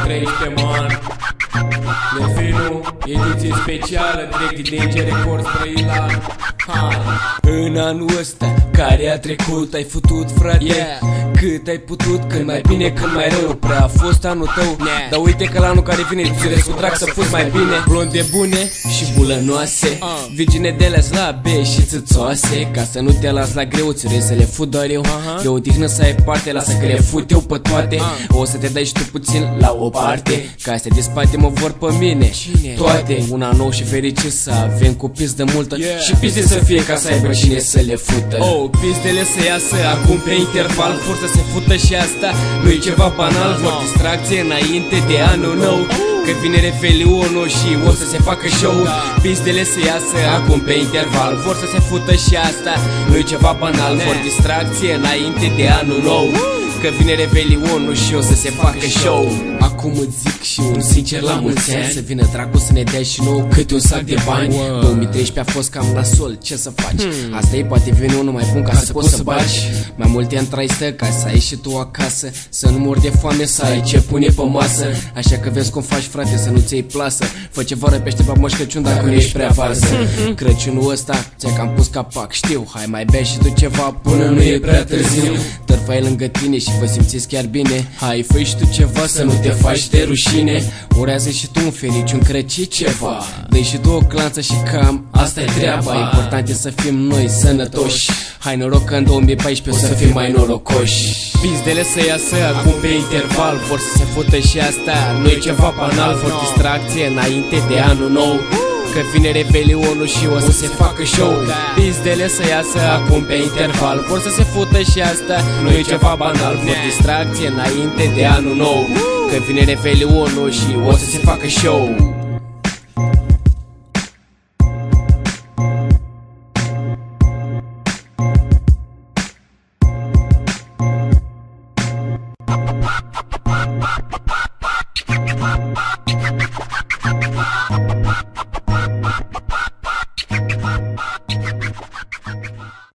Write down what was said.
13, man. Delfinul, ediție specială, direct din DJ Records Brăila. În anul ăsta care a trecut ai futut, frate, cât ai putut, când mai bine, când mai rău. Prea a fost anul tău, dar uite că la anul care vine ți cu drag să fost mai bine. Blonde bune și bulănoase, virgine de la slabe și țâțoase, ca să nu te las la greu, ți să le fut doar eu. De odihnă să ai parte, lasă că le fut eu pe toate. O să te dai și tu puțin la o parte, ca astea de spate mă vor pe mine toate. Un an nou și fericit să avem cu pizdă multă și pizde să fie ca să aibă cine să le fută. Oh, pizdele să iasă acum pe interval, vor să se fută și asta nu-i ceva banal. Vor distracție înainte de anul nou, că vine Revelionul și o să se facă show. Pizdele să iasă acum pe interval, vor să se fută și asta nu-i ceva banal. Vor distracție înainte de anul nou, că vine Revelionul și o să se facă show. Acum îți zic și un sincer la mulți ani, să vină dracu să ne dea și nouă câte un sac de bani. 2013 a fost cam nasol, ce să faci? Asta e, poate vine unul mai bun ca să poți să bagi mai multe ani trai stă, ca să ai și tu acasă, să nu mori de foame, să ai ce pune pe masă. Așa că vezi cum faci, frate, să nu ți-ai plasă. Fă ceva răpește pe Moș Crăciun dacă nu ești prea varză. Crăciunul ăsta ți-a cam pus capac, știu, hai mai bea și tu ceva până nu e prea târziu. Tărfai lângă tine și vă simțiți chiar bine, hai fă și tu ceva să nu te faci de rușine. Urează și tu un fericiun Crăciun ceva, dă-i și tu o clanță și cam asta e treaba. Important e să fim noi sănătoși, hai noroc că în 2014 o să fim mai norocoși. Pizdele să iasă acum pe interval, vor să se fută și asta nu-i ceva banal. Vor distracție înainte de anul nou, că vine Revelionul și o să se facă show. Pizdele să iasă acum pe interval, vor să se fută și asta nu-i ceva banal. Vor distracție înainte de anul nou, că vine Revelionul și o să se facă show.